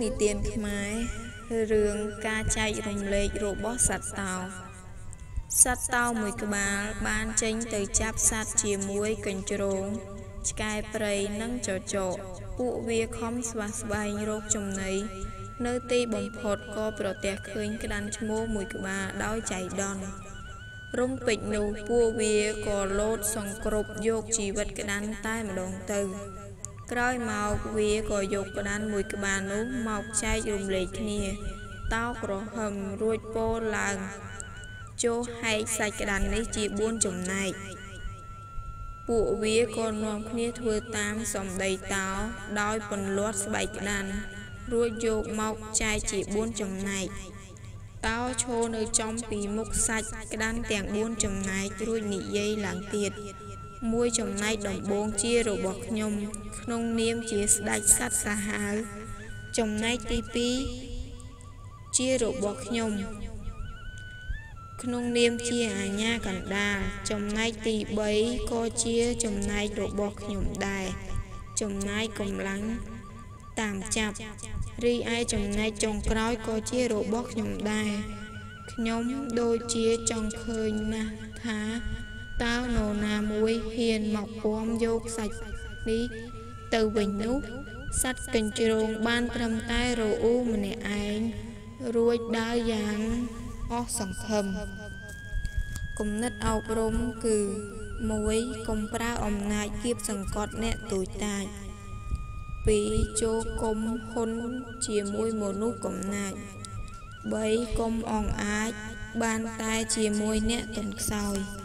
និទានខ្មែររឿងការចែករំលែកររបស់សត្វតោសត្វតោមួយក្បាលបានចេញទៅចាប់សត្វជាមួយកញ្ជ្រោងឆ្កែព្រៃនិងចចកពួកវាខំស្វះស្វែងរកចំណីនៅទីបំផុតក៏ប្រទះឃើញក្តាន់ឈ្មោលមួយក្បាលដោយចៃដន្យរំពេចនោះពួកវាក៏លោតសង្គ្រប់យកជីវិតក្តាន់តែម្ដងទៅក្រោយមកវាក៏យកក្តាន់មួយក្បាលនោះមកចែករំលែកគ្នាតោក្រហមរួចពោលឡើងចូលហែកសាច់ក្តាន់នេះជា4ចំណែកពួកវាក៏នាំគ្នាធ្វើតាមសម្ដីតោដោយពន្លាត់ស្បែកក្តាន់រួចយកមកចែកជា4ចំណែកតោឈរនៅចំពីមុខសាច់ក្តាន់ទាំង4ចំណែករួចនិយាយឡើងទៀតមួយចំណែកដំបូងជារបស់ខ្ញុំក្នុងនាមជាស្ដេចសត្វសាហាវចំណែកទី2ជារបស់ខ្ញុំក្នុងនាមជាអាញាកណ្ដាលចំណែកទី3ក៏ជាចំណែករបស់ខ្ញុំដែរចំណែកកម្លាំងតាមចាប់រីឯចំណែកចុងក្រោយក៏ជារបស់ខ្ញុំដែរខ្ញុំដូចជាចង់ឃើញណាស់ថាតើនរណាមួយហ៊ានមកពាំយកសាច់នេះទៅវិញនោះសត្វកញ្ជ្រោងបានត្រឹមតែរអ៊ូម្នាក់ឯងរួចដើរយ៉ាងអស់សង្ឃឹមគំនិតអប់រំគឺ1កុំប្រើអំណាចគៀបសង្កត់អ្នកទូចតាច2ចូលគុំហ៊ុនជាមួយមនុស្សកំណាច3កុំអង្អាចបានតែជាមួយអ្នកទន់ខ្សោយ